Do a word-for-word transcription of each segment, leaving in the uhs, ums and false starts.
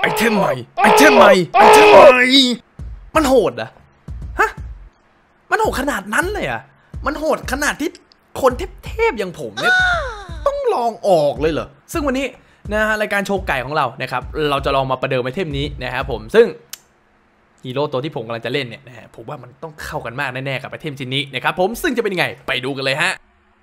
ไอเทมใหม่ไอเทมใหม่ไอเทมใหม่มันโหดอะฮะมันโหดขนาดนั้นเลยอะมันโหดขนาดที่คนเทพๆอย่างผมเนี่ยต้องลองออกเลยเหรอซึ่งวันนี้นะฮะรายการโชว์ไก่ของเรานะครับเราจะลองมาประเดิมไอเทมนี้นะครับผมซึ่งฮีโร่ตัวที่ผมกำลังจะเล่นเนี่ยนะฮะผมว่ามันต้องเข้ากันมากแน่ๆกับไอเทมชิ้นนี้นะครับผมซึ่งจะเป็นยังไงไปดูกันเลยฮะ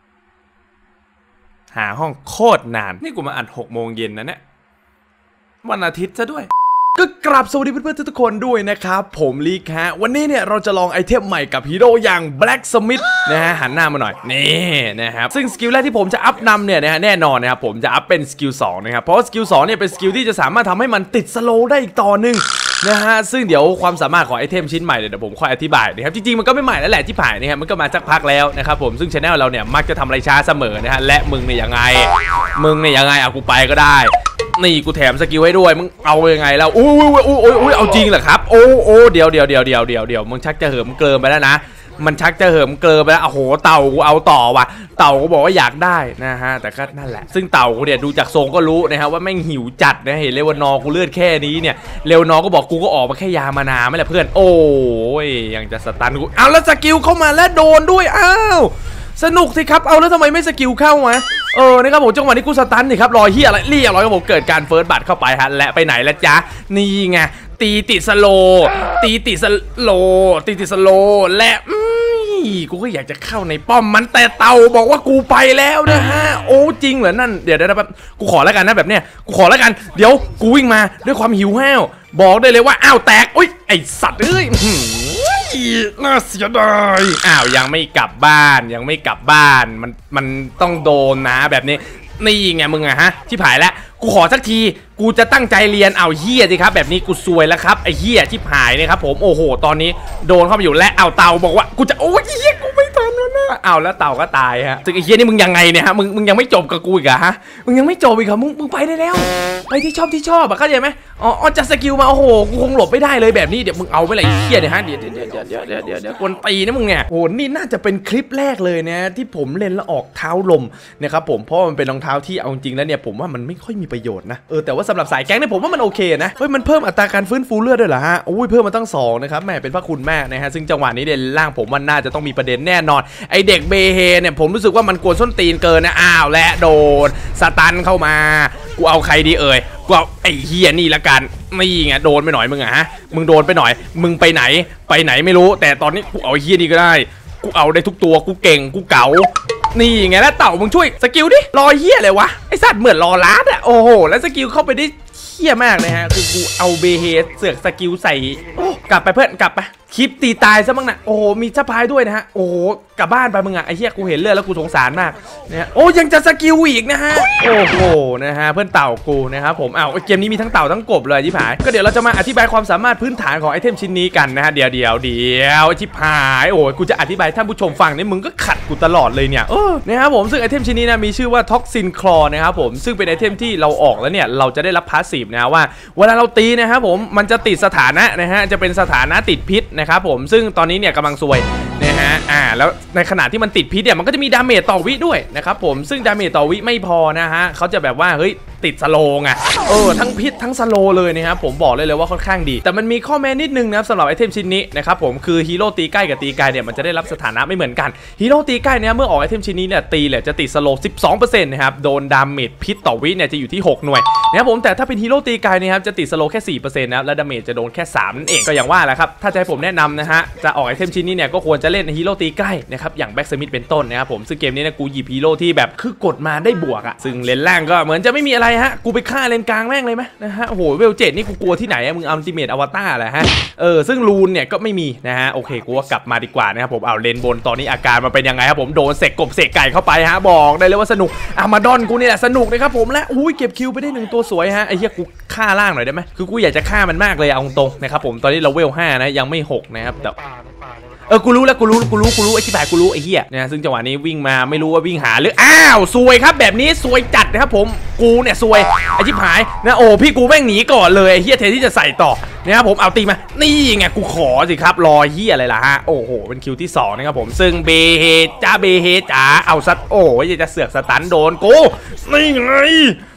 หาห้องโคตรนานนี่กูมาอัดหกโมงเย็นนะเนี่ยวันอาทิตย์ซะด้วยก็กราบสวัสดีเพื่อนๆทุกคนด้วยนะครับผมลีกฮะวันนี้เนี่ยเราจะลองไอเทมใหม่กับฮีโร่อย่าง Blacksmith นะฮะหันหน้ามาหน่อยนี่นะครับซึ่งสกิลแรกที่ผมจะอัพนำเนี่ยนะฮะแน่นอนนะครับผมจะอัพเป็นสกิลสองนะครับเพราะสกิลสองเนี่ยเป็นสกิลที่จะสามารถทำให้มันติดสโลว์ได้อีกต่อหนึ่งนะฮะซึ่งเดี๋ยวความสามารถของไอเทมชิ้นใหม่เดี๋ยวผมค่อยอธิบายนะครับจริงๆมันก็ไม่ใหม่แล้วแหละที่ผ่านนะครับมันก็มาสักพักแล้วนะครับผมซึ่งช anel เราเนี่ยมักจะทำอะไรช้าเสมอนะฮะและมึงเนี่ยยังไงมึงเนี่ยยังไงเอากูไปก็ได้นี่กูแถมสกิลให้ด้วยมึงเอายังไงแล้วอุ้ยอุ้ยอุ้ยอุ้ยเอาจริงเหรอครับโอ้โอ้เดี๋ยวเดี๋ยวเดี๋ยวเดี๋ยวเดี๋ยวเดี๋ยวมึงชักจะเหิมเกลิมไปแล้วนะมันชักจะเหิมเกลิมไปแล้วโอ้โหเต่ากูเอาต่อว่ะเต่ากูบอกว่าอยากได้นะฮะแต่ก็นั่นแหละซึ่งเต่ากูเนี่ยดูจากทรงก็รู้นะฮะว่าแม่งหิวจัดนะเห็นเลวานอกูเลือดแค่นี้เนี่ยเลวานอก็บอกกูก็ออกมาแค่ยามานาไม่แหละเพื่อนโอ้ยยังจะสตันกูเอาแล้วสกิลเข้ามาแล้วโดนด้วยอ้าวสนุกสิครับเอาแล้วทำไมไม่สกิลเข้าวะเออนะครับผมจังหวะนี้กูสตันนี่ครับรอยเฮียอะไรเรียบร้อยครับผมเกิดการเฟิร์สบัตเข้าไปฮะและไปไหนแล้วจ๊ะนี่ไงตีติดสโลตีติดสโลตีติดสโลและกูก็อยากจะเข้าในป้อมมันแต่เต่าบอกว่ากูไปแล้วนะฮะโอ้จริงเหรอนั่นเดี๋ยวเดี๋ยวแป๊บกูขอแล้วกันนะแบบเนี้ยกูขอแล้วกันเดี๋ยวกูวิ่งมาด้วยความหิวแห้วบอกได้เลยว่าอ้าวแตกอุ้ยไอสัตว์เอ้ยน่าเสียดายอ้าวยังไม่กลับบ้านยังไม่กลับบ้านมันมันต้องโดนนะแบบนี้นี่ไงมึงอะฮะที่ผายแล้วกูขอสักทีกูจะตั้งใจเรียนเอาเฮียสิครับแบบนี้กูซวยแล้วครับไอเฮียที่ผายเนี่ยครับผมโอ้โหตอนนี้โดนเข้าไปอยู่และเอาเต่าบอกว่ากูจะโอ้ยเฮียกูไม่ทันแล้วนะเอาแล้วเต่าก็ตายฮะซึ่งไอเฮียนี่มึงยังไงเนี่ยฮะมึงมึงยังไม่จบกับกูอีกอะฮะมึงยังไม่จบอีกเหรอมึงมึงไปได้แล้วไปที่ชอบที่ชอบอะเข้าใจไหมอ๋อจะสกิลมาโอ้โหกูคงหลบไม่ได้เลยแบบนี้เดี๋ยวมึงเอาไปเลยเฮียเนี่ยฮะเดี๋ยวเดี๋ยวเดี๋ยวเดี๋ยวเดี๋ยวเดี๋ยวเดี๋ยวกวนตีนะมึงเนี่ยโอ้นี่น่าจะเป็นคลิปแรกเลยนะที่ผมเล่นแล้วออกเท้าลมนะครับผมเพราะมันเป็นรองเท้าที่เอาจริงแล้วเนี่ยผมว่ามันไม่ค่อยมีประโยชน์นะเออแต่ว่าสำหรับสายแก๊งเนี่ยผมว่ามันโอเคนะเฮ้ยมันเพิ่มอัตราการฟื้นฟูเลือดด้วยเหรอฮะโอ้ยเพิ่มมาตั้งสองนะครับแม่เป็นพระคุณแม่นะฮะซึ่งจังหวะนี้เด่นล่างผมมันน่าจะต้องมีประเด็นแน่นอนไอเด็กเบเฮเนี่ยผมรู้สึกว่ามันกวนส้นตีนเกินนะอ้าวและโดนสตันเข้ามากูเอาใครดีเอ่ยกูเอาไอเฮียนี่ละกันนี่ไงโดนไปหน่อยมึงอะฮะมึงโดนไปหน่อยมึงไปไหนไปไหนไม่รู้แต่ตอนนี้กูเอาเฮียนี่ก็ได้กูเอาได้ทุกตัวกูเก่งกูเก๋านี่ไงแล้วเต่ามึงช่วยสกิลดิรอเฮียอะไรวะไอสัตว์เหมือนรอล้านอะโอ้โหแล้วสกิลเข้าไปได้เฮี้ยมากเลยฮะคือกูเอาเบเฮเสือกสกิลใส่โอ้กลับไปเพื่อนกลับไปคลิปตีตายซะบ้างนะโอ้โหมีสะพายด้วยนะฮะโอ้โหกลับบ้านไปมึงอะไอ้เหี้ยกูเห็นเลือดแล้วกูสงสารมากนะโอ้ยังจะสกิลอีกนะฮะโอ้โหนะฮะเพื่อนเต่ากูนะครับผมอ้าวเกมนี้มีทั้งเต่าทั้งกบเลยที่ผายก็เดี๋ยวเราจะมาอธิบายความสามารถพื้นฐานของไอเทมชิ้นนี้กันนะฮะเดี๋ยวเดี๋ยวเดี๋ยวที่ผายโอ้ยกูจะอธิบายท่านผู้ชมฟังนี่มึงก็ขัดกูตลอดเลยเนี่ยเออนะครับผมซึ่งไอเทมชิ้นนี้นะมีชื่อว่าท็อกซินคลอนะครับผมซึ่งเป็นไอเทมที่เราออกแล้วเนี่ยเราจะได้รับพาสซีฟนะว่าเวลาเราตีนะครับผมมันจะติดสถานะนะฮะจะเป็นสถานะติดพิษนะครับผมซึ่งตอนนี้เนี่ยกำลังซวยนะฮะอ่าแล้วในขณะที่มันติดพิษเนี่ยมันก็จะมีดาเมจต่อวิด้วยนะครับผมซึ่งดาเมจต่อวิไม่พอนะฮะเขาจะแบบว่าเฮ้ยติดสโลงอ่ะเออทั้งพิษทั้งสโลเลยนะครับผมบอกเลยเลยว่าค่อนข้างดีแต่มันมีข้อแม้นิดนึงนะครับสำหรับไอเทมชิ้นนี้นะครับผมคือฮีโร่ตีใกล้กับตีไกลเนี่ยมันจะได้รับสถานะไม่เหมือนกันฮีโร่ตีใกล้เนี่ยเมื่อออกไอเทมชิ้นนี้เนี่ยตีเนี่ยจะติดสโล สิบสองเปอร์เซ็นต์ นะครับโดนดาเมจพิษต่อวิเนี่ยจะอยู่ที่หกหน่วยนะครับผมแต่ถ้าเป็นฮีโร่ตีไกลนะครับจะติดสโลแค่ สี่เปอร์เซ็นต์ นะครับและดาเมจจะโดนแค่สามนั่นเองก็อย่างว่าแหละครับถ้าจะให้ผมแนะนำนะฮะจะออกไอเทมชิ้นนี้เนี่ยก็ควรจะเล่นฮีโร่ตีใกล้นะครับอย่างแบ็กสมิธเป็นต้นนะครับผมซึ่งเกมนี้นะกูหยิบฮีโร่ที่แบบคือกดมาได้บวกอ่ะซึ่งเลนล่างก็เหมือนจะไม่มีอะไรฮะกูไปฆ่าเลนกลางแม่งเลยไหมนะฮะโอ้โหเวลเจ็ดนี่กูกลัวที่ไหนอะมึงอัลติเมทอวตารแหละฮะเออซึ่งรูนเนี่ยก็ไม่มีนะฮะโอเคกูว่ากลับมาดีกว่านะครับผมเอาเลนบนตอนนี้อาการมันเป็นยังไงครับผมโดนเสกกบเสกไก่เข้าไปฮะบอกได้เลยว่าสนุกอามาดอนกูนี่แหละสนุกนะครับผมและอุ้ยเก็บคิวไปได้หนึ่งตัวสวยฮะไอ้เหี้ยกูฆ่าล่างหน่อยได้ไหมคือกูอยากจะฆ่ามันมากเลยเอาตรงนะครับผมตอนนี้เราเวลห้านะยังไม่หกนะครับแต่เออกูรู้แล้วกูรู้กูรู้กูรู้ไอ้ที่บ่ายกูรู้ไอ้เหี้ยนะซึ่งจังหวะนี้วิ่งมาไม่รู้ว่าวิ่งหาหรืออ้าวซวยครับแบบนี้ซวยจัดนะครับผมกูเนี่ยซวยไอ้ที่หายนะโอ้พี่กูแม่งหนีก่อนเลยไอ้เหี้ยเทที่จะใส่ต่อนะครับผมเอาตีมานี่ไงกูขอสิครับรอเหี้ยอะไรล่ะฮะโอ้โหเป็นคิวที่สองนะครับผมซึ่งเบเฮจ้าเบเฮจ้าเอาซัดโอ้ยจะเสือกสตันโดนกูนี่ไงมึง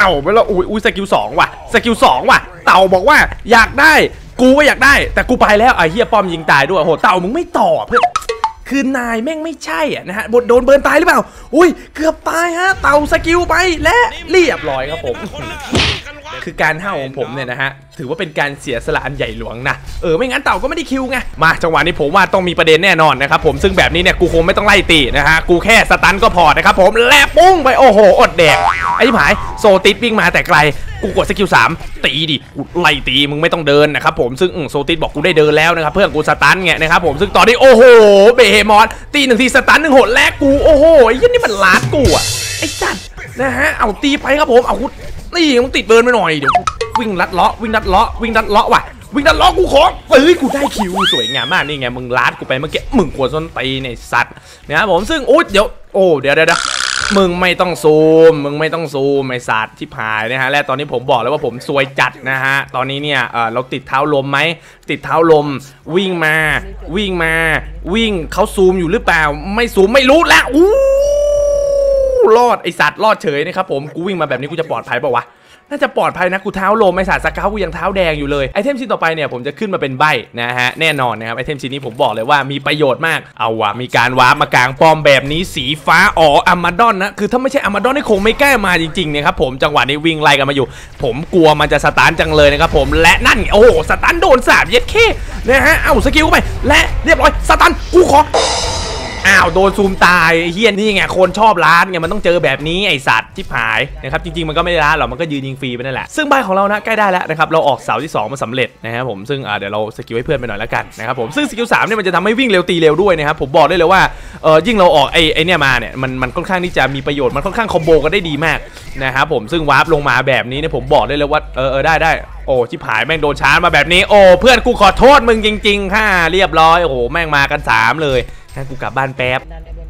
เอาไปแล้วอุ้ยอุ้ยสกิลสองว่ะสกิลสองว่ะเต่าบอกว่าอยากได้กูก็อยากได้แต่กูไปแล้วไอ้เฮียป้อมยิงตายด้วยโหเต่ามึงไม่ตอบเพื่อนคือนายแม่งไม่ใช่อ่ะนะฮะโดนเบิร์นตายหรือเปล่าอุ้ยเกือบตายฮะเต่าสกิลไปและเรียบร้อยครับผมคือการห้าวของผมเนี่ยนะฮะถือว่าเป็นการเสียสละอันใหญ่หลวงนะเออไม่งั้นเต่าก็ไม่ได้คิวไงมาจังหวะนี้ผมว่าต้องมีประเด็นแน่นอนนะครับผมซึ่งแบบนี้เนี่ยกูคงไม่ต้องไล่ตีนะฮะกูแค่สตันก็พอนะครับผมและปุ้งไปโอ้โหอดแดกไอ้ที่หายโซติสวิ่งมาแต่ไกลกูกดสกิลสามตีดิกูไล่ตีมึงไม่ต้องเดินนะครับผมซึ่งโซติสบอกกูได้เดินแล้วนะครับเพื่อนกูสตันไงนะครับผมซึ่งตอนนี้โอ้โหเบเฮมอสตีหนึ่งทีสตันหนึ่งหดแลกกูโอ้โหไอ้ยี่นี่มันล้านกูอ่ะไอ้สัตว์นะฮะเอาตีไปครับผมเอากูนี่มึงติดเบิร์นไปหน่อยเดี๋ยววิ่งลัดเลาะวิ่งลัดเลาะวิ่งลัดเลาะว่ะวิ่งลัดเลาะกูขอเอ้ยกูได้คิวสวยงามมากนี่ไงมึงลัดกูไปเมื่อกี้มึงกวดส้นตีในสัตว์นะครับผมซึ่งโอ้เดี๋ยวโอ้เดี๋ยวเดี๋ยวมึงไม่ต้องซูมมึงไม่ต้องซูมไอ้สัตว์ที่พายนะฮะและตอนนี้ผมบอกแล้วว่าผมซวยจัดนะฮะตอนนี้เนี่ยเออเราติดเท้าลมไหมติดเท้าลมวิ่งมาวิ่งมาวิ่งเขาซูมอยู่หรือเปล่าไม่ซูมไม่รู้แล้วอู้รอดไอสัตว์รอดเฉยนะครับผมกูวิ่งมาแบบนี้กูจะปลอดภัยเปล่าวะน่าจะปลอดภัยนะกูเท้าลมไอสัตว์สเกลกูยังเท้าแดงอยู่เลยไอเทมชิ้นต่อไปเนี่ยผมจะขึ้นมาเป็นใบนะฮะแน่นอนนะครับไอเทมชิ้นนี้ผมบอกเลยว่ามีประโยชน์มากเอาวะมีการวาร์ปมากลางป้อมแบบนี้สีฟ้าอ๋ออามาดอนนะคือถ้าไม่ใช่อามาดอนนี่คงไม่กล้ามาจริงๆนะครับผมจังหวะนี้วิ่งไล่กันมาอยู่ผมกลัวมันจะสตันจังเลยนะครับผมและนั่นโอ้โหสตันโดนสามเย็ดเข้นะฮะเอาสกิลไปและเรียบร้อยสตันกูขออ้าวโดนซูมตายเฮียนี่ไงคนชอบร้านไงมันต้องเจอแบบนี้ไอสัตว์ที่หายนะครับจริงๆมันก็ไม่ได้ร้านหรอกมันก็ยืนยิงฟรีไปนั่นแหละซึ่งใบของเรานะใกล้ได้แล้วนะครับเราออกเสาที่สองมาสำเร็จนะครับผมซึ่งเดี๋ยวเราสกิลให้เพื่อนไปหน่อยแล้วกันนะครับผมซึ่งสกิลสามเนี่ยมันจะทำให้วิ่งเร็วตีเร็วด้วยนะครับผมบอกได้เลยว่าเออยิ่งเราออกไอไอเนี่ยมาเนี่ยมันมันค่อนข้างที่จะมีประโยชน์มันค่อนข้างคอมโบกันได้ดีมากนะครับผมซึ่งวาร์ปลงมาแบบนี้เนี่ยผมบอกได้เลยว่าเออเออได้ได้โอ้ชิบหายแม่งโดนชาร์จมาแบบนี้โอ้เพื่อนกูขอโทษมึงจริงๆค่ะเรียบร้อยโอ้โหแม่งมากันสามเลยงั้นกูกลับบ้านแป๊บ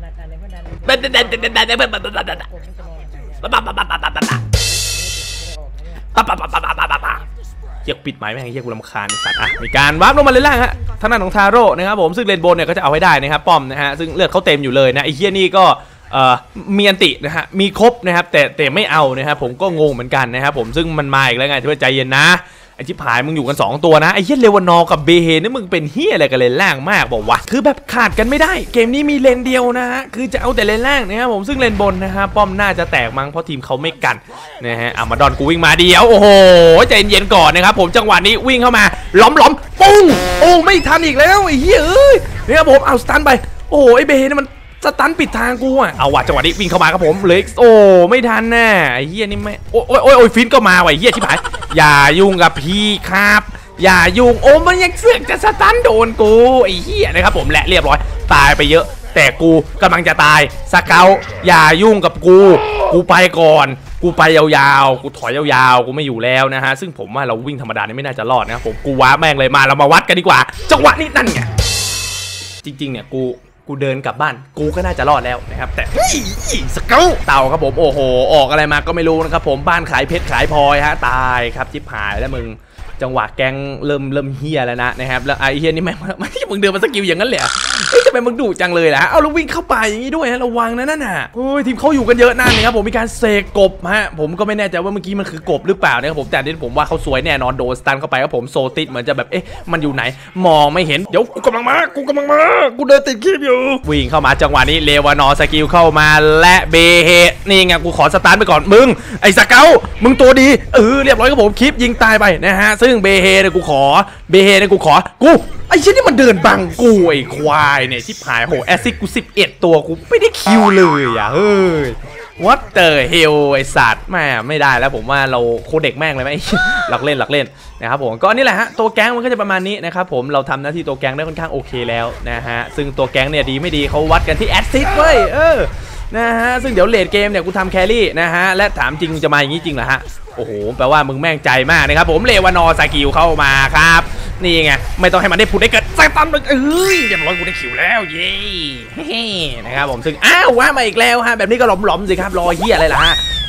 เฮียปิดไม้แม่งเฮียกูรำคาญสัตว์อ่ะมีการวาร์ปลงมาเลยล่างฮะทางด้านของทาโร่นะครับผมซึ่งเลนบนเนี่ยก็จะเอาให้ได้นะครับป้อมนะฮะซึ่งเลือดเขาเต็มอยู่เลยนะไอ้เฮียนี่ก็เอ่อมีอันตินะฮะมีครบนะครับแต่แต่ไม่เอานะครับผมก็งงเหมือนกันนะครับผมซึ่งมันมาอีกแล้วไงที่ว่าใจเย็นนะไอ้ชิบหายมึงอยู่กันสองตัวนะไอ้เฮียเลวานอกับเบเฮนี่มึงเป็นเฮียอะไรกันเลนล่างมากบอกว่าคือแบบขาดกันไม่ได้เกมนี้มีเลนเดียวนะฮะคือจะเอาแต่เลนล่างนะครับผมซึ่งเลนบนนะฮะป้อมน่าจะแตกมั้งเพราะทีมเขาไม่กันนะฮะอามาดอนกูวิ่งมาเดียวโอ้โหใจเย็นก่อนนะครับผมจังหวะนี้วิ่งเข้ามาล้อมล้อมปุ้งโอ้ไม่ทันอีกแล้วไอ้เฮียเอ้ยนะครับผมเอาสตันไปโอ้ไอ้เบเฮนี่มันสตันปิดทางกูอ่ะเอาว่ะจังหวะนี้วิ่งเข้ามาครับผมเล็กโอ้ไม่ทันแน่ไอ้เฮียนี่ไม่โอ้ยโอ้ยโอ้ยฟินก็มาว่ะไอ้เฮียชิบหายอย่ายุ่งกับพี่ครับอย่ายุ่งโอ้มันยังเสือกจะสตันโดนกูไอ้เฮียนะครับผมและเรียบร้อยตายไปเยอะแต่กูกำลังจะตายสเกลอย่ายุ่งกับกูกูไปก่อนกูไปยาวๆกูถอยยาวๆกูไม่อยู่แล้วนะฮะซึ่งผมว่าเราวิ่งธรรมดานี่ไม่น่าจะรอดนะครับผมกูว้าแม่งเลยมาเรามาวัดกันดีกว่าจังหวะนี้นั่นไงจริงๆเนี่ยกูกูเดินกลับบ้านกูก็น่าจะรอดแล้วนะครับแต่สเกลเต่าครับผมโอ้โหออกอะไรมาก็ไม่รู้นะครับผมบ้านขายเพชรขายพลอยฮะตายครับจิ๊บหายแล้วมึงจังหวะแกงเริ่มเริ่มเฮียแล้วนะนะครับแล้วไอเฮียนี่แม่งไม่ที่มึงเดินมาสกิลอย่างนั้นเลยเฮ้ยทำไมมึงดุจังเลยล่ะเอาแล้ววิ่งเข้าไปอย่างนี้ด้วยฮะระวังนะนั่นน่ะโอ้ยทีมเขาอยู่กันเยอะนั่นนะครับผมมีการเสกกบฮะผมก็ไม่แน่ใจว่าเมื่อกี้มันคือกบหรือเปล่านะครับผมแต่ที่ผมว่าเขาสวยแน่นอนโดนสตันเข้าไปครับผมโซติสเหมือนจะแบบเอ๊ะมันอยู่ไหนมองไม่เห็นเดี๋ยวกูกำลังมากูกำลังมากูเดินติดคีบอยู่วิ่งเข้ามาจังหวะนี้เลวานอสกิลเข้ามาและเบเฮนี่ไงกูขอสตันไปก่อนมึงไอ้สเกลมึงตัวดีเออเรียบร้อยครับผมคลิปยิงตายไปนะฮะซึ่งเบเฮเนี่ยกูขอเบเฮเนี่ยกูขอกูไอ้ชิ้นนี่มันเดินบังกูไอ้ควายเนี่ยชิบหายโหแอซิดกูสิบเอ็ดตัวกูไม่ได้คิวเลยอ่ะเฮ้ย What the hell ไอ้สัตว์แม่ไม่ได้แล้วผมว่าเราโคเด็กแม่งเลยไหมหลักเล่นหลักเล่นนะครับผมก็นี่แหละฮะตัวแก๊งมันก็จะประมาณนี้นะครับผมเราทำหน้าที่ตัวแก๊งได้ค่อนข้างโอเคแล้วนะฮะซึ่งตัวแก๊งเนี่ยดีไม่ดีเขาวัดกันที่แอซิดเว้ยเออนะฮะซึ่งเดี๋ยวเลดเกมเนี่ยกูทำแครี่นะฮะและถามจริงจะมาอย่างนี้จริงเหรอฮะโอ้โหแปลว่ามึงแม่งใจมากนะครับผมเลวานอสกิลเข้ามาครับนี่ไงไม่ต้องให้มันได้พูดได้เกิดใส่ตั้มเลยเอ้ยเรียบร้อยกูได้คิวแล้วเย้นะครับผมซึ่งอ้าวว่ามาอีกแล้วฮะแบบนี้ก็หลอมๆสิครับรอเฮียอะไรล่ะฮะ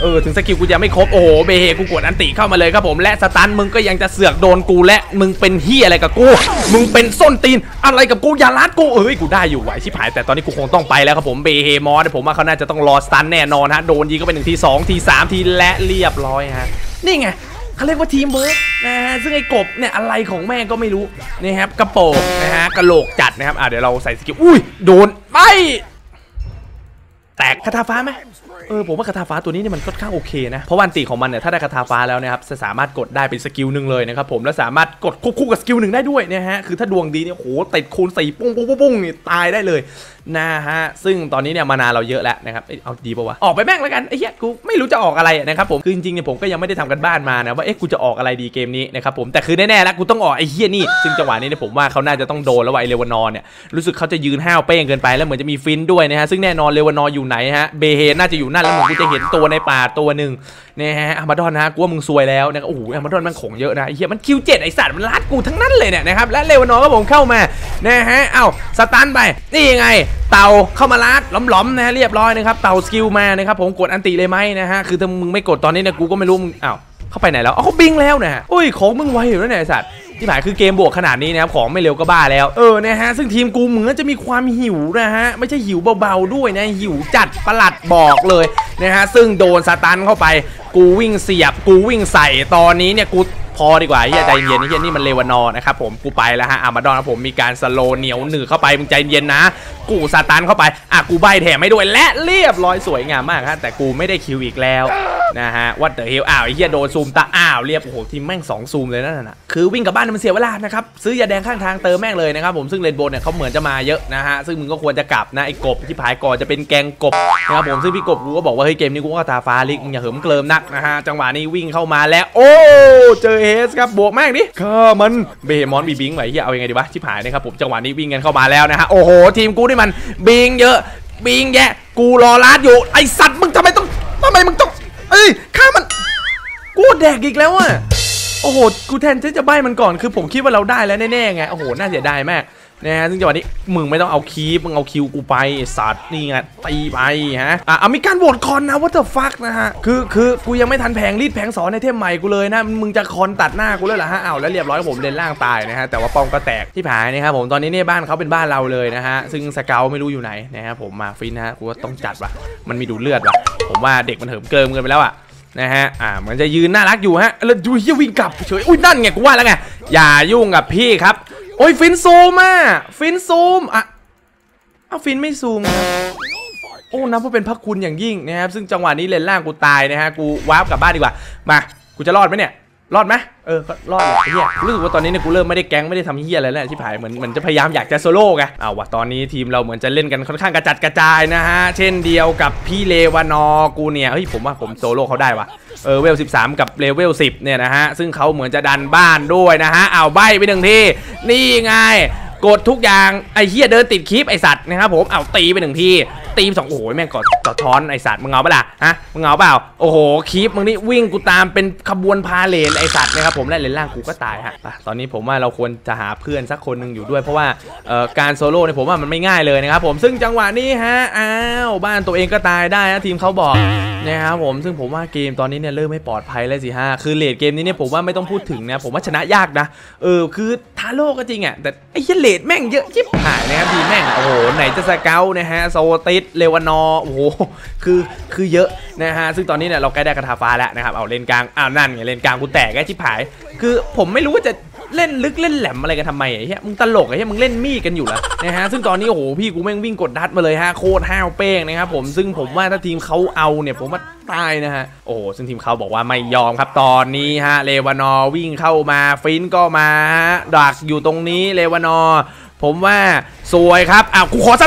เออถึงสกิลกูยังไม่ครบโอ้โหเบเฮกูกดอันติเข้ามาเลยครับผมและสตันมึงก็ยังจะเสือกโดนกูและมึงเป็นเฮียอะไรกับกูมึงเป็นส้นตีนอะไรกับกูอย่าลัดกูเอ้ยกูได้อยู่ไหวชิบหายแต่ตอนนี้กูคงต้องไปแล้วครับผมเบเฮมอสผมว่าเขาน่าจะต้องรอสตันแน่นอนฮะโดนยิงก็เป็นหนึ่งทีสองทีสามทีและเรียบร้อยฮะนี่ไงเขาเรียกว่าทีมเวิร์กนะฮะซึ่งไอ้กบเนี่ยอะไรของแม่ก็ไม่รู้นี่ครับกระโปงนะฮะกระโหลกจัดนะครับอ่ะเดี๋ยวเราใส่สกิลอุ้ยโดนไปแตกคาถาฟ้าไหมเออผมว่าคาถาฟ้าตัวนี้เนี่ยมันค่อนข้างโอเคนะเพราะวันตีของมันเนี่ยถ้าได้คาถาฟ้าแล้วนะครับจะสามารถกดได้เป็นสกิลหนึ่งเลยนะครับผมและสามารถกดคู่กับสกิลหนึ่งได้ด้วยนะฮะคือถ้าดวงดีเนี่ยโหติดคูณสี่ปุ้งปุ้งปุ้งนี่ตายได้เลยนะฮะซึ่งตอนนี้เนี่ยมานาเราเยอะแล้วนะครับเอาดีป่าวะออกไปแม่งแล้วกันไอ้เหี้ยกูไม่รู้จะออกอะไรนะครับผมคือจริงๆเนี่ยผมก็ยังไม่ได้ทำกันบ้านมานะว่าเอ๊ะกูจะออกอะไรดีเกมนี้นะครับผมแต่คือแน่ๆแล้วกูต้องออกไอ้เหี้ยนี่ซึ่งจังหวะนี้เนี่ยผมว่าเขาน่าจะต้องโดนแล้วไอ้เลวานอร์เนี่ยรู้สึกเขาจะยืนห้าวเป้งเกินไปแล้วเหมือนจะมีฟินด้วยนะฮะซึ่งแน่นอนเลวานอร์อยู่ไหนฮะเบเฮน่าจะอยู่นั่นแล้วเหมือนกูจะเห็นตัวในป่าตัวหนึ่งเนี่ยฮะอามาดอนนะกูว่ามึงซวยแล้วนะโอ้โหอามาดอนมันของเยอะนะไอ้เหี้ยมันคิวเจ็ดไอ้สัตว์มันลัดกูทั้งนั้นเลยเนี่ยนะครับและเลวานอร์ก็ผมเข้ามานะฮะเอ้าสตันไปนี่ยังไงเต่าเข้ามาลัดหล้อมๆนะฮะเรียบร้อยนะครับเต่าสกิลมานะครับผมกดอันติเลยไหมนะฮะคือถ้ามึงไม่กดตอนนี้เนี่ยกูก็ไม่รู้มึงอ้าวเข้าไปไหนแล้วอ๋อเขาบิงแล้วนะฮะโอ้ยของมึงไวอยู่แล้วเนี่ยไอ้สัตว์ที่หมายคือเกมบวกขนาดนี้นะครับของไม่เร็วก็บ้าแล้วเออนะฮะซึ่งทีมกูเหมือนจะมีความหิวนะฮะไม่ใช่หิวเบาๆด้วยนะหิวจัดประหลัดบอกเลยนะฮะซึ่งโดนสตันเข้าไปกูวิ่งเสียบกูวิ่งใส่ตอนนี้เนี่ยกูพอดีกว่าเฮียใจเย็นเฮียนี่มันเลวานอร์นะครับผมกูไปแล้วฮะอามาดอนครับผมมีการสโลเหนียวหนือเข้าไปมึงใจเย็นนะกูสตันเข้าไปอ่ะกูใบแถมไม่ด้วยและเรียบร้อยสวยงามมากฮะแต่กูไม่ได้คิวอีกแล้วนะฮะวัดเดอร์เฮลอ้าวไอ้เฮียโดนซูมตาอ้าวเรียบโอ้โหทีมแม่งสองซูมเลยนั่นน่ะคือวิ่งกลับบ้านมันเสียเวลานะครับซื้อยาแดงข้างทางเติมแม่งเลยนะครับผมซึ่งเรนโบว์เนี่ยเขาเหมือนจะมาเยอะนะฮะซึ่งมึงก็ควรจะกลับนะไอ้กบที่ผายก่อนจะเป็นแกงกบนะครับผมซึ่งพี่กบกูก็บอกว่าเฮ้ยเกมนี้กูก็ตาฟ้าลิกมึงอย่าเหิมเกลิมนักนะฮะจังหวะนี้วิ่งเข้ามาแล้วโอ้เจอเฮสครับบวกแม่งดิข้ามันเบเฮมอนบีบิงไหวเฮียเอายังไงดีวะชิบหายนะครับผมจังหวะนี้วิ่งกันเข้ามาแล้วนะฮะโอ้โหทีมกูนี่มันบิงเยอะบิงแยะกูรอลัดอยู่ไอสัตว์มึงทำไมต้องทำไมมึงต้องเอ้ยข้ามันกูแดกอีกแล้วอ่ะโอ้โหกูแทนที่จะใบ้มันก่อนคือผมคิดว่าเราได้แล้วแน่ๆไงโอ้โหน่าเสียดายมากนะฮะซึ่งจังหวะนี้มึงไม่ต้องเอาคีปมึงเอาคิวกูไปสัตว์นี่ไงตีไปฮะอ่ะมีการโหวตคอนนะว่าเธอฟักนะฮะคือคือกูยังไม่ทันแผงรีดแผงสอนในเทมใหม่กูเลยนะมึงจะคอนตัดหน้ากูเลยเหรอฮะอ้าวแล้วเรียบร้อยผมเลนล่างตายนะฮะแต่ว่าป้อมก็แตกที่ผายนะครับผมตอนนี้เนี่ยบ้านเขาเป็นบ้านเราเลยนะฮะซึ่งสเกลไม่รู้อยู่ไหนนะครับผมมาฟินนะฮะกูว่าต้องจัดว่ะมันมีดูเลือดว่ะผมว่าเด็กมันเหิมเกิมเกินไปแล้วอ่ะนะฮะอ่าเหมือนจะยืนน่ารักอยู่ฮะแล้วดูเฮียวิ่งกลับเฉยอุ้ยนั่นไงกูว่าแล้วไงอย่ายุ่งกับพี่ครับโอ้ยฟินซูมอ่ะฟินซูมอ่ะเอาฟินไม่ซูมครับโอ้นับว่าเป็นพระคุณอย่างยิ่งนะครับซึ่งจังหวะนี้เลนล่างกูตายนะฮะกูวาร์ปกลับบ้านดีกว่ามากูจะรอดไหมเนี่ยรอดไหมเออรอดเลยเฮียรู้สึกว่าตอนนี้เนี่ยกูเริ่มไม่ได้แก๊งไม่ได้ทำเฮียอะไรแล้วที่ผายเหมือนเหมือนจะพยายามอยากจะโซโล่ไงเอาว่ะตอนนี้ทีมเราเหมือนจะเล่นกันค่อนข้างกระจัดกระจายนะฮะเช่นเดียวกับพี่เลวานอร์กูเนี่ยเฮ้ยผมว่าผมโซโล่เขาได้ว่ะเออเวลสิบสามกับเลเวลสิบเนี่ยนะฮะซึ่งเขาเหมือนจะดันบ้านด้วยนะฮะเอาใบไปหนึ่งทีนี่ไงกดทุกอย่างไอ้เฮียเดินติดคลิปไอสัตว์นะครับผมเอาตีไปหนึ่งทีตีสองโอ้โหแม่งกดกดท้อนไอสัตว์มึงเอาเปล่าฮะมึงเอาเปล่าโอ้โหคลิปมึงนี่วิ่งกูตามเป็นขบวนพาเลนไอสัตว์นะครับผมและเลนล่างกูก็ตายฮะตอนนี้ผมว่าเราควรจะหาเพื่อนสักคนหนึ่งอยู่ด้วยเพราะว่าเอ่อการโซโล่เนี่ยผมว่ามันไม่ง่ายเลยนะครับผมซึ่งจังหวะนี้ฮะอ้าวบ้านตัวเองก็ตายได้นะทีมเขาบอกนะครับผมซึ่งผมว่าเกมตอนนี้เนี่ยเริ่มไม่ปลอดภัยแล้วสิฮะคือเลดเกมนี้เนี่ยผมว่าไม่ต้องพูดถึงนะผมว่าชนะยากนะเออคือทาโร่ก็จริงอ่ะแต่ไอ้เหี้ยเลดแม่งเยอะชิบหายนะครับทีแม่งโอ้โหไหนจะสเกลนะฮะโซติสเลวานอร์โอ้โหคือคือเยอะนะฮะซึ่งตอนนี้เนี่ยเราใกล้ได้กระทาฟ้าแล้วนะครับเอาเลนกลางอ้าวนั่นไงเลนกลางกูแตกไอ้ชิบหายคือผมไม่รู้ว่าจะเล่นลึกเล่นแหลมอะไรกันทำไมไอ้เหี้ยมึงตลกไอ้เหี้ยมึงเล่นมีดกันอยู่แล้วนะฮะซึ่งตอนนี้โอ้โหพี่กูแม่งวิ่งกดดัดมาเลยฮะโคตรห้าวเป้งนะครับผมซึ่งผมว่าถ้าทีมเขาเอาเนี่ยผมว่าตายนะฮะโอ้ซึ่งทีมเขาบอกว่าไม่ยอมครับตอนนี้ฮะเลวานอร์วิ่งเข้ามาฟินก็มาดักอยู่ตรงนี้เลวานอร์ผมว่าสวยครับอ้าวกูขอสัก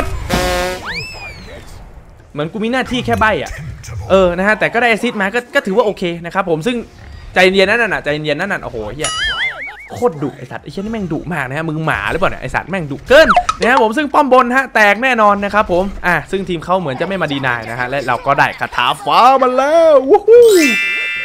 เหมือนกูมีหน้าที่แค่ใบอ่ะเออนะฮะแต่ก็ได้แอซิดมาก็ก็ถือว่าโอเคนะครับผมซึ่งใจเย็นนั่นน่ะใจเย็นนั่นน่ะโอ้โหเฮียโคตรดุไอสัตว์ไอเชี่ยนี่แม่งดุมากนะฮะมึงหมาหรือเปล่าเนี่ยไอสัตว์แม่งดุเกินนะครับผมซึ่งป้อมบนฮะแตกแน่นอนนะครับผมอ่ะซึ่งทีมเขาเหมือนจะไม่มาดีนายนะฮะและเราก็ได้คาถาฟ้ามาแล้ววู้ฮู้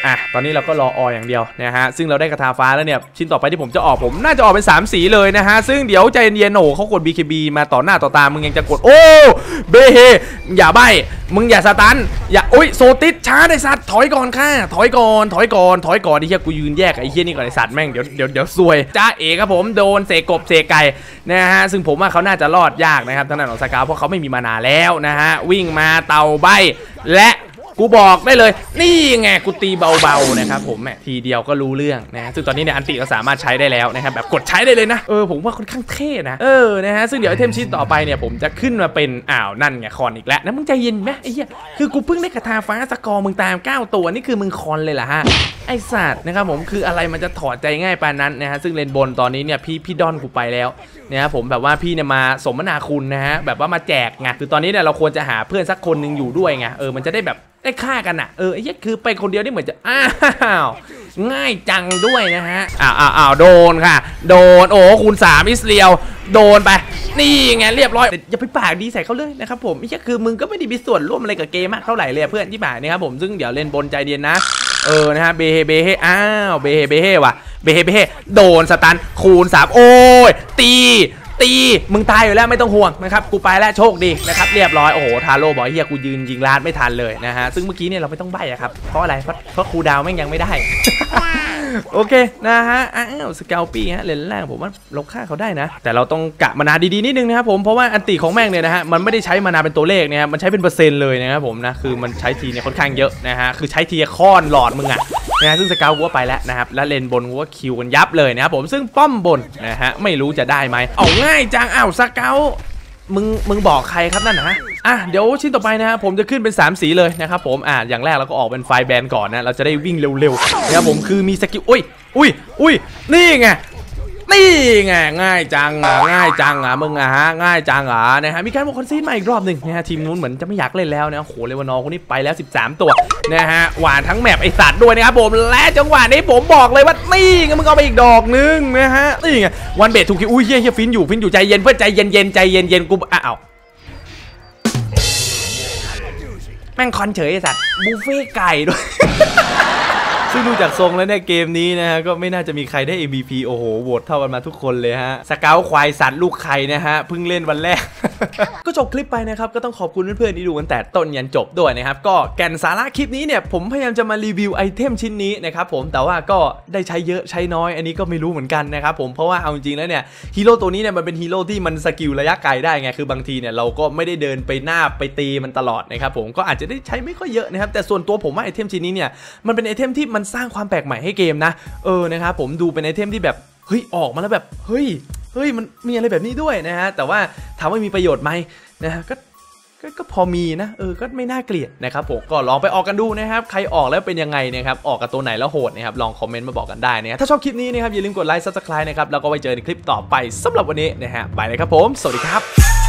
อ่ะตอนนี้เราก็รอออย่างเดียวนะฮะซึ่งเราได้กระทาฟ้าแล้วเนี่ยชิ้นต่อไปที่ผมจะออกผมน่าจะออกเป็นสามสีเลยนะฮะซึ่งเดี๋ยวใจเย็นๆโอ้เขากด บี เค บี มาต่อหน้าต่อตามึงยังจะกดโอ้เบเฮอย่าใบมึงอย่าสตันอย่าอุ้ยโซติสช้าไอ้สัตว์ถอยก่อนค่ะถอยก่อนถอยก่อนถอยก่อนไอ้เหี้ยกูยืนแยกไอ้เหี้ยนี่ก่อนไอ้สัตว์แม่งเดี๋ยวเดี๋ยวเดี๋ยวซวยจ้าเอ๋ครับผมโดนเสกกบเสกไก่นะฮะซึ่งผมว่าเขาน่าจะรอดยากนะครับทางด้านของสกาวเพราะเขาไม่มีมานาแล้วนะฮะวิ่งมาเต่าใบและกูบอกได้เลยนี่ไงกูตีเบาๆนะครับผมแหมทีเดียวก็รู้เรื่องนะซึ่งตอนนี้เนี่ยอันติก็สามารถใช้ได้แล้วนะครับแบบกดใช้ได้เลยนะเออผมว่าค่อนข้างเท่นะเออนะฮะซึ่งเดี๋ยวไอเทมชิ้นต่อไปเนี่ยผมจะขึ้นมาเป็นอ้าวนั่นไงคอนอีกแล้วนะมึงใจเย็นไหมไอ้เหี้ยคือกูเพิ่งได้กระทาฟ้าสกอร์มึงตามเก้าตัวนี่คือมึงคอนเลยเหรอฮะไอสัตว์นะครับผมคืออะไรมันจะถอดใจง่ายปานนั้นนะฮะซึ่งเลนบนตอนนี้เนี่ยพี่พี่ดอนกูไปแล้วนะครับผมแบบว่าพี่เนี่ยมาสมนาคุณนะฮะแบบว่ามาแจกไงคือตอนนี้เนี่ยเราควรจะหาเพื่อนสักคนหนึ่งอยู่ด้วยไงเออมันจะได้แบบได้ฆ่ากันอ่ะเออไอ้เหี้ยคือไปคนเดียวนี่เหมือนจะอ้าวง่ายจังด้วยนะฮะอ้าวอ้าวโดนค่ะโดนโอ้คูณสามอิสเรียวโดนไปนี่ไงเรียบร้อยอย่าไปปากดีใส่เขาเลยนะครับผมไอ้เหี้ยคือมึงก็ไม่ได้มีส่วนร่วมอะไรกับเกมมากเท่าไหร่เลยเพื่อนที่บ่ายนะครับผมซึ่งเดี๋ยวเล่นบนใจเย็นนะเออนะฮะเบเฮเบเฮอ้าวเบเฮเบเฮว่ะเบเฮเบเฮโดนสตันคูณสามโอ้ยตีตีมึงตายอยู่แล้วไม่ต้องห่วงนะครับกูไปแล้วโชคดีนะครับเรียบร้อยโอ้โหทาโร่บอกเฮียกูยืนยิงลาดไม่ทันเลยนะฮะซึ่งเมื่อกี้เนี่ยเราไม่ต้องใบ้อะครับเพราะอะไรเพราะเพราะครูดาวแม่งยังไม่ได้ โอเคนะฮะอ้าวสเกลปี้ฮะเลนแรกผมว่าเราฆ่าเขาได้นะแต่เราต้องกะมานาดีๆนิดนึงนะครับผมเพราะว่าอันติของแม่งเนี่ยนะฮะมันไม่ได้ใช้มานาเป็นตัวเลขเนี่ยมันใช้เป็นเปอร์เซ็นต์เลยนะครับผมนะคือมันใช้ทีเนี่ยค่อนข้างเยอะนะฮะคือใช้ทีค้อนหลอดมึงอะนะฮะซึ่งสเกลกูก็ไปแล้วนะครับแล้วเลนบนกูก็คิวกันยับเลยนะครับผมซึ่งป้อมบนนะฮะไม่รู้จะได้ไหมเอาง่ายจังอ้าวสเกลมึงมึงบอกใครครับนั่นนะอ่ะเดี๋ยวชิ้นต่อไปนะครับผมจะขึ้นเป็นสามสีเลยนะครับผมอ่ะอย่างแรกเราก็ออกเป็นไฟแบนก่อนนะเราจะได้วิ่งเร็วๆนะครับผมคือมีสกิลอุ้ยอุ้ยอุ้ยนี่ไงนี่ไงง่ายจังอ่ะง่ายจังอ่ะมึงอ่ะฮะง่ายจังอ่ะนะฮะมีการบอกคอนซีดมาอีกรอบหนึ่งนะฮะทีมนู้นเหมือนจะไม่อยากเล่นแล้วนะโหเลวานอคนนี้ไปแล้วสิบสามตัวนะฮะหวานทั้งแมปไอสัตว์ด้วยนะครับผมและจังหวะนี้ผมบอกเลยว่านี่ไงมึงเอาไปอีกดอกนึงนะฮะนี่ไงวันเบทถูกคิวอุ้ยเฮียเฮียฟินอยู่ฟินอยู่ใจเย็นเพื่อนใจเย็นเย็นใจเย็นเย็นกูอ้าวแม่งคอนเฉยไอสัตว์บุฟเฟ่ไก่ด้วย ซึ่งดูจากทรงแล้วเนี่ยเกมนี้นะฮะก็ไม่น่าจะมีใครได้ เอ็ม วี พี โอ้โหโหวตเท่ากันมาทุกคนเลยฮะสเกลควายสัตว์ลูกไข่นะฮะเพิ่งเล่นวันแรก ก็จบคลิปไปนะครับก็ต้องขอบคุณเพื่อนๆที่ดูกันแต่ต้นยันจบด้วยนะครับก็แก่นสาระคลิปนี้เนี่ยผมพยายามจะมารีวิวไอเทมชิ้นนี้นะครับผมแต่ว่าก็ได้ใช้เยอะใช้น้อยอันนี้ก็ไม่รู้เหมือนกันนะครับผมเพราะว่าเอาจริงๆแล้วเนี่ยฮีโร่ตัวนี้เนี่ยมันเป็นฮีโร่ที่มันสกิลระยะไกลได้ไงคือบางทีเนี่ยเราก็ไม่ได้เดินไปหน้าไปตีมันตลอดนะครับผมก็อาจจะได้ใช้ไม่ค่อยเยอะนะครับแต่ส่วนตัวผมว่าไอเทมชิ้นนี้เนี่ยมันเป็นไอเทมที่มันสร้างความแปลกใหม่ให้เกมนะเออนะครับผมดูเป็นไอเทมที่แบบเฮ้ยออกมาแล้วแบบเฮ้ยเฮ้ยมันมีอะไรแบบนี้ด้วยนะฮะแต่ว่าถามว่ามีประโยชน์ไหมนะฮะก็ก็พอมีนะเออก็ไม่น่าเกลียดนะครับผมก็ลองไปออกกันดูนะครับใครออกแล้วเป็นยังไงนะครับออกกับตัวไหนแล้วโหดนะครับลองคอมเมนต์มาบอกกันได้นะถ้าชอบคลิปนี้นะครับอย่าลืมกดไลค์ ซับสไครบ์ นะครับแล้วก็ไว้เจอในคลิปต่อไปสำหรับวันนี้นะฮะไปเลยครับผมสวัสดีครับ